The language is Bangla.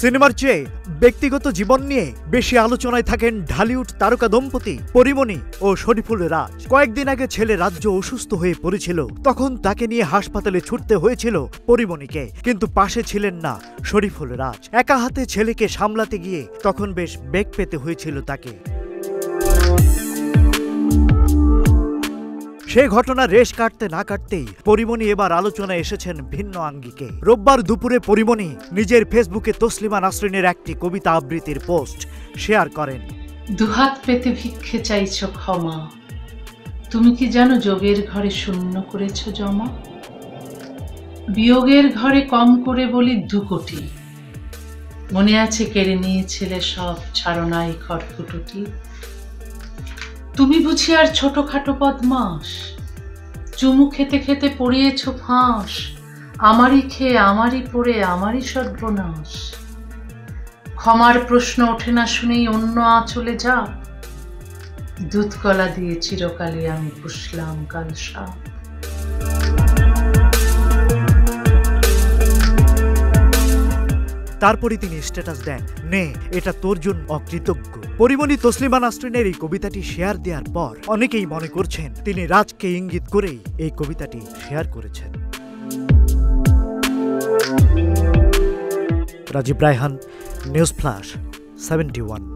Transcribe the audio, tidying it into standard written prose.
সিনেমার চেয়ে ব্যক্তিগত জীবন নিয়ে বেশি আলোচনায় থাকেন ঢালিউড তারকা দম্পতি পরিমণি ও শরীফুল রাজ। কয়েকদিন আগে ছেলে রাজjo অসুস্থ হয়ে পড়েছিল, তখন তাকে নিয়ে হাসপাতালে ছুটতে হয়েছিল পরিমণিকে, কিন্তু পাশে ছিলেন না শরীফুল রাজ। একা হাতে ছেলেকে সামলাতে গিয়ে তখন বেশ বেগ পেতে হয়েছিল তাকে। সে ঘটনা রেশ কাটতে না কাটতেই পরিমণি এবার আলোচনায় এসেছেন ভিন্ন আঙ্গিকে। রোববার দুপুরে পরিমণি নিজের ফেসবুকে তসলিমা নাসরিনের একটি কবিতা আবৃত্তির পোস্ট শেয়ার করেন। দুহাত পেতে ভিক্ষে চাইছ ক্ষমা, তুমি কি জানো যোগের ঘরে শূন্য করেছ জমা? বিয়োগের ঘরে কম করে বলি 2 কোটি, মনে আছে কেড়ে নিয়েছিলে সব, ছাড়ো নাই খড়কুটুটি। তুমি বুঝি আর ছোটখাটো বদমাস, চুমু খেতে খেতে পড়িয়েছ ফাঁস, আমারই খেয়ে আমারই পড়ে আমারই সর্বনাশ। ক্ষমার প্রশ্ন ওঠে না শুনেই অন্য আঁচলে যা, দুধ কলা দিয়ে চিরকালে আমি পুষলাম কাল সাপ। তারপরে তিনি স্ট্যাটাস দেন, নে এটা তোর জন্য অকৃতজ্ঞ। পরিমণি তসলিমা নাসরিনের এই কবিতাটি শেয়ার দেওয়ার পর অনেকেই মনে করছেন তিনি রাজকে ইঙ্গিত করেই এই কবিতাটি শেয়ার করেছেন। Rajib Raihan, news flash 71।